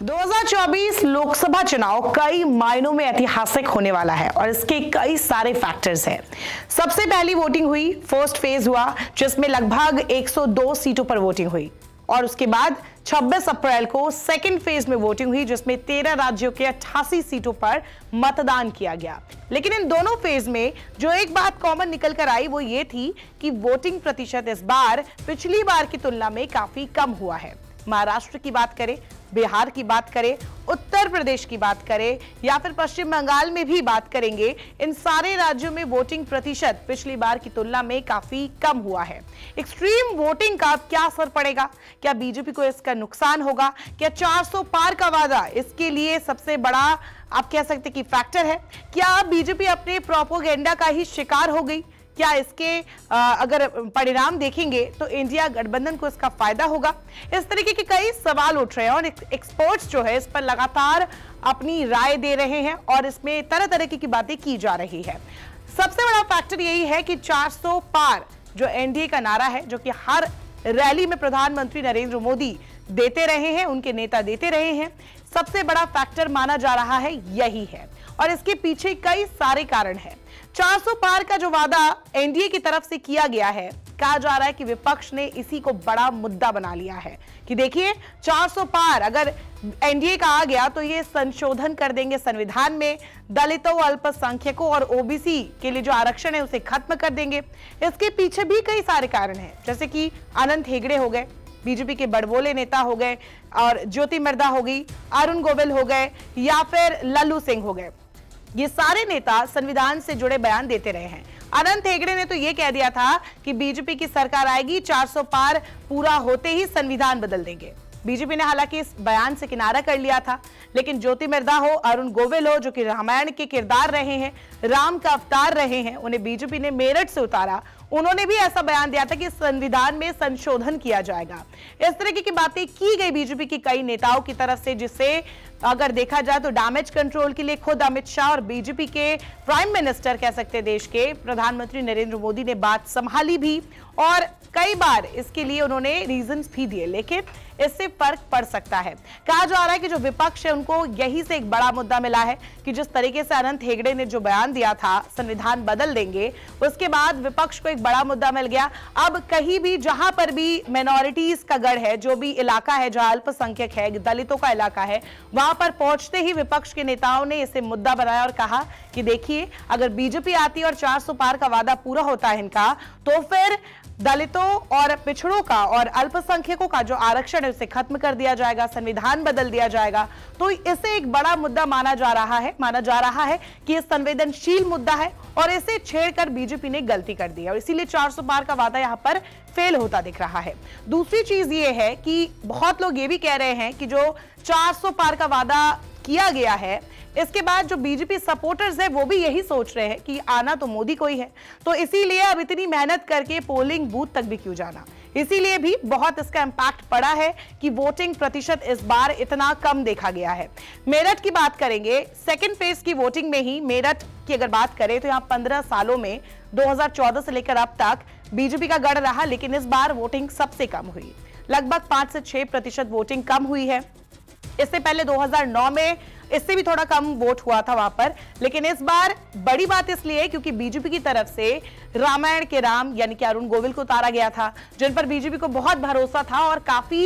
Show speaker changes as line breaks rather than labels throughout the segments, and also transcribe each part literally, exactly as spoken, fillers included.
दो हज़ार चौबीस लोकसभा चुनाव कई मायनों में ऐतिहासिक होने वाला है और इसके कई सारे फैक्टर्स हैं। सबसे पहली वोटिंग हुई, फर्स्ट फेज हुआ, जिसमें लगभग एक सौ दो सीटों पर वोटिंग हुई और उसके बाद छब्बीस अप्रैल को सेकंड फेज में वोटिंग हुई, जिसमें तेरह राज्यों के अट्ठासी सीटों पर मतदान किया गया। लेकिन इन दोनों फेज में जो एक बात कॉमन निकल कर आई वो ये थी कि वोटिंग प्रतिशत इस बार पिछली बार की तुलना में काफी कम हुआ है। महाराष्ट्र की बात करें, बिहार की बात करें, उत्तर प्रदेश की बात करें या फिर पश्चिम बंगाल में भी बात करेंगे, इन सारे राज्यों में वोटिंग प्रतिशत पिछली बार की तुलना में काफी कम हुआ है। एक्सट्रीम वोटिंग का क्या असर पड़ेगा? क्या बीजेपी को इसका नुकसान होगा? क्या चार सौ पार का वादा इसके लिए सबसे बड़ा आप कह सकते कि फैक्टर है? क्या बीजेपी अपने प्रोपोगेंडा का ही शिकार हो गई? क्या इसके आ, अगर परिणाम देखेंगे तो इंडिया गठबंधन को इसका फायदा होगा? इस तरीके के कई सवाल उठ रहे हैं और एक्सपर्ट्स जो है इस पर लगातार अपनी राय दे रहे हैं और इसमें तरह तरह की बातें की जा रही है। सबसे बड़ा फैक्टर यही है कि चार सौ पार जो एनडीए का नारा है, जो कि हर रैली में प्रधानमंत्री नरेंद्र मोदी देते रहे हैं, उनके नेता देते रहे हैं, सबसे बड़ा फैक्टर माना जा रहा है यही है और इसके पीछे कई सारे कारण हैं। चार सौ पार का जो वादा एनडीए की तरफ से किया गया है, कहा जा रहा है कि विपक्ष ने इसी को बड़ा मुद्दा बना लिया है कि देखिए चार सौ पार अगर एनडीए का आ गया तो ये संशोधन कर देंगे संविधान में, दलितों, अल्पसंख्यकों और ओबीसी के लिए जो आरक्षण है उसे खत्म कर देंगे। इसके पीछे भी कई सारे कारण हैं, जैसे कि अनंत हेगड़े हो गए, बीजेपी के बड़बोले नेता हो गए, और ज्योति मिर्धा हो गई, अरुण गोविल हो गए या फिर लल्लू सिंह हो गए। ये सारे नेता संविधान से जुड़े बयान देते रहे हैं। अनंत हेगड़े ने तो ये कह दिया था कि बीजेपी की सरकार आएगी, चार सौ पार पूरा होते ही संविधान बदल देंगे। बीजेपी ने हालांकि इस बयान से किनारा कर लिया था, लेकिन ज्योति मिर्धा हो, अरुण गोविल हो, जो कि रामायण के किरदार रहे हैं, राम का अवतार रहे हैं, उन्हें बीजेपी ने मेरठ से उतारा। उन्होंने भी ऐसा बयान दिया था कि संविधान में संशोधन किया जाएगा। इस तरह की बातें की गई बीजेपी की कई नेताओं की तरफ से, जिससे अगर देखा जाए तो डैमेज कंट्रोल के लिए खुद अमित शाह और बीजेपी के प्राइम मिनिस्टर कह सकते हैं देश के प्रधानमंत्री नरेंद्र मोदी ने बात संभाली भी और कई बार इसके लिए उन्होंने रीजंस भी दिए, लेकिन इससे फर्क पड़ सकता है। कहा जा रहा है कि जो विपक्ष है उनको यही से एक बड़ा मुद्दा मिला है कि जिस तरीके से अनंत हेगड़े ने जो बयान दिया था संविधान बदल देंगे, उसके बाद विपक्ष को एक बड़ा मुद्दा मिल गया। अब कहीं भी जहां पर भी माइनॉरिटीज का गढ़ है, जो भी इलाका है जहां अल्पसंख्यक है, दलितों का इलाका है, वहां पर पहुंचते ही विपक्ष के नेताओं ने इसे मुद्दा बनाया और कहा कि देखिए अगर बीजेपी आती और चार सौ पार का वादा पूरा होता है इनका, तो फिर दलितों और पिछड़ों का और अल्पसंख्यकों का जो आरक्षण है उसे खत्म कर दिया जाएगा, संविधान बदल दिया जाएगा। तो इसे एक बड़ा मुद्दा माना जा रहा है माना जा रहा है कि यह संवेदनशील मुद्दा है और इसे छेड़कर बीजेपी ने गलती कर दी और इसीलिए चार सौ पार का वादा यहां पर फेल होता दिख रहा है। दूसरी चीज ये है कि बहुत लोग ये भी कह रहे हैं कि जो चार सौ पार का वादा किया गया है, इसके बाद जो बीजेपी सपोर्टर्स है वो भी यही सोच रहे हैं कि आना तो मोदी को ही है, तो इसीलिए अब इतनी मेहनत करके पोलिंग बूथ तक भी क्यों जाना। इसीलिए भी बहुत इसका इंपैक्ट पड़ा है कि वोटिंग प्रतिशत इस बार इतना कम देखा गया है। मेरठ की बात करेंगे, सेकेंड फेज की वोटिंग में ही मेरठ की अगर बात करें तो यहाँ पंद्रह सालों में दो हज़ार चौदह से लेकर अब तक बीजेपी का गढ़ रहा, लेकिन इस बार वोटिंग सबसे कम हुई, लगभग पांच से छह प्रतिशत वोटिंग कम हुई है। इससे पहले दो हज़ार नौ में इससे भी थोड़ा कम वोट हुआ था वहां पर, लेकिन इस बार बड़ी बात इसलिए क्योंकि बीजेपी की तरफ से रामायण के राम यानी कि अरुण गोविल को उतारा गया था, जिन पर बीजेपी को बहुत भरोसा था और काफी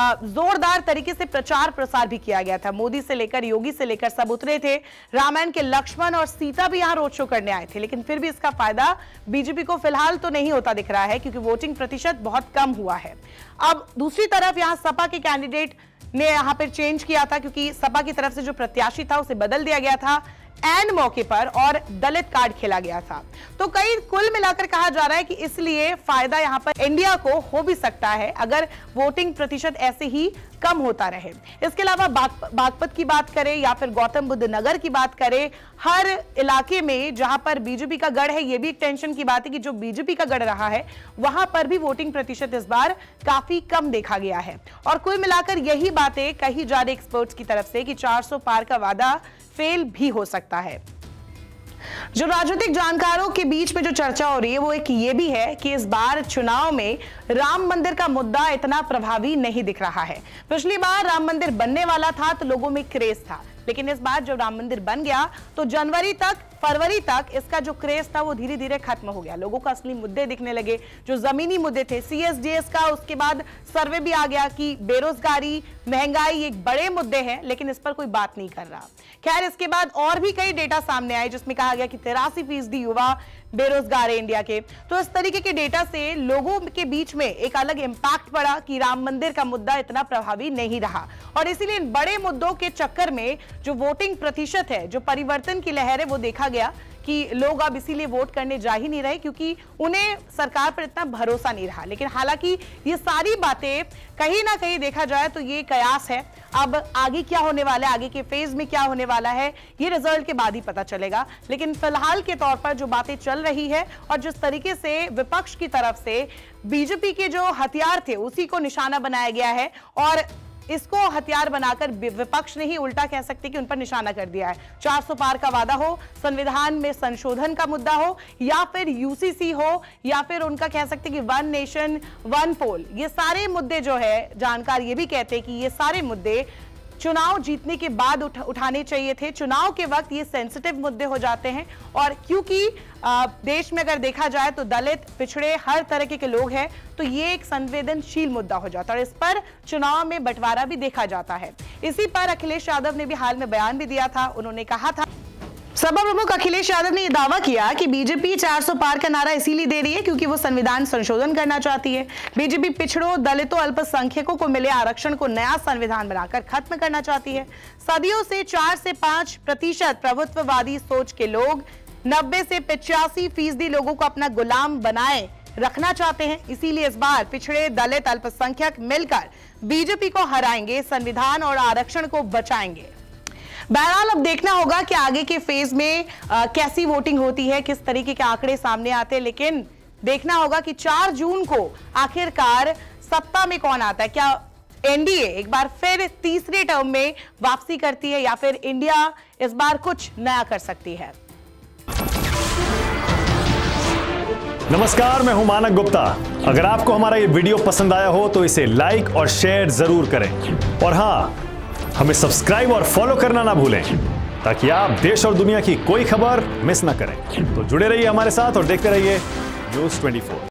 जोरदार तरीके से प्रचार प्रसार भी किया गया था। मोदी से लेकर योगी से लेकर सब उतरे थे। रामायण के लक्ष्मण और सीता भी यहाँ रोड शो करने आए थे, लेकिन फिर भी इसका फायदा बीजेपी को फिलहाल तो नहीं होता दिख रहा है क्योंकि वोटिंग प्रतिशत बहुत कम हुआ है। अब दूसरी तरफ यहाँ सपा के कैंडिडेट ने यहां पर चेंज किया था क्योंकि सपा की तरफ से जो प्रत्याशी था उसे बदल दिया गया था एंड मौके पर और दलित कार्ड खेला गया था। तो कई कुल मिलाकर कहा जा रहा है कि इसलिए फायदा यहां पर इंडिया को हो भी सकता है अगर वोटिंग प्रतिशत ऐसे ही कम होता रहे। इसके अलावा बागपत की बात करें या फिर गौतम बुद्ध नगर की बात करें, हर इलाके में जहां पर बीजेपी का गढ़ है, यह भी एक टेंशन की बात है कि जो बीजेपी का गढ़ रहा है वहां पर भी वोटिंग प्रतिशत इस बार काफी कम देखा गया है। और कुल मिलाकर यही बातें कही जा रही एक्सपर्ट्स की तरफ से कि चार सौ पार का वादा फेल भी हो सकता है। जो राजनीतिक जानकारों के बीच में जो चर्चा हो रही है वो एक ये भी है कि इस बार चुनाव में राम मंदिर का मुद्दा इतना प्रभावी नहीं दिख रहा है। पिछली बार राम मंदिर बनने वाला था तो लोगों में क्रेज था, लेकिन इस बार जब राम मंदिर बन गया तो जनवरी तक फरवरी तक इसका जो क्रेज था वो धीरे धीरे खत्म हो गया। लोगों को असली मुद्दे दिखने लगे, जो जमीनी मुद्दे थे, सीएसडीएस का उसके बाद सर्वे भी आ गया कि बेरोजगारी, महंगाई एक बड़े मुद्दे हैं, लेकिन इस पर कोई बात नहीं कर रहा। खैर, इसके बाद और भी कई डेटा सामने आए जिसमें कहा गया कि तिरासी फीसदी युवा बेरोजगार है इंडिया के। तो इस तरीके के डेटा से लोगों के बीच में एक अलग इंपैक्ट पड़ा कि राम मंदिर का मुद्दा इतना प्रभावी नहीं रहा, और इसीलिए इन बड़े मुद्दों के चक्कर में जो वोटिंग प्रतिशत है, जो परिवर्तन की लहर है, वो देखा गया कि लोग अब इसीलिए वोट करने जा ही नहीं रहे क्योंकि उन्हें सरकार पर इतना भरोसा नहीं रहा। लेकिन हालांकि ये सारी बातें कहीं ना कहीं देखा जाए तो ये कयास है। अब आगे क्या होने वाला है, आगे के फेज में क्या होने वाला है, ये रिजल्ट के बाद ही पता चलेगा। लेकिन फिलहाल के तौर पर जो बातें चल रही है और जिस तरीके से विपक्ष की तरफ से बीजेपी के जो हथियार थे उसी को निशाना बनाया गया है, और इसको हथियार बनाकर विपक्ष ने ही उल्टा कह सकते कि उन पर निशाना कर दिया है। चार सौ पार का वादा हो, संविधान में संशोधन का मुद्दा हो, या फिर यूसीसी हो, या फिर उनका कह सकते कि वन नेशन वन पोल, ये सारे मुद्दे जो है जानकार ये भी कहते हैं कि ये सारे मुद्दे चुनाव जीतने के बाद उठ, उठाने चाहिए थे। चुनाव के वक्त ये सेंसिटिव मुद्दे हो जाते हैं, और क्योंकि आ, देश में अगर देखा जाए तो दलित, पिछड़े, हर तरह के लोग हैं, तो ये एक संवेदनशील मुद्दा हो जाता है और इस पर चुनाव में बंटवारा भी देखा जाता है। इसी पर अखिलेश यादव ने भी हाल में बयान भी दिया था। उन्होंने कहा था, सपा प्रमुख अखिलेश यादव ने यह दावा किया कि बीजेपी चार सौ पार का नारा इसीलिए दे रही है क्योंकि वो संविधान संशोधन करना चाहती है। बीजेपी पिछड़ों, दलितों, अल्पसंख्यकों को मिले आरक्षण को नया संविधान बनाकर खत्म करना चाहती है। सदियों से चार से पांच प्रतिशत प्रभुत्ववादी सोच के लोग नब्बे से पिचासी फीसदी लोगों को अपना गुलाम बनाए रखना चाहते हैं। इसीलिए इस बार पिछड़े, दलित, अल्पसंख्यक मिलकर बीजेपी को हराएंगे, संविधान और आरक्षण को बचाएंगे। बहरहाल अब देखना होगा कि आगे के फेज में आ, कैसी वोटिंग होती है, किस तरीके के आंकड़े सामने आते हैं, लेकिन देखना होगा कि चार जून को आखिरकार सत्ता में कौन आता है। क्या एनडीए एक बार फिर तीसरे टर्म में वापसी करती है, या फिर इंडिया इस बार कुछ नया कर सकती है।
नमस्कार, मैं हूं मानक गुप्ता। अगर आपको हमारा ये वीडियो पसंद आया हो तो इसे लाइक और शेयर जरूर करें, और हां, हमें सब्सक्राइब और फॉलो करना ना भूलें ताकि आप देश और दुनिया की कोई खबर मिस ना करें। तो जुड़े रहिए हमारे साथ और देखते रहिए न्यूज़ चौबीस।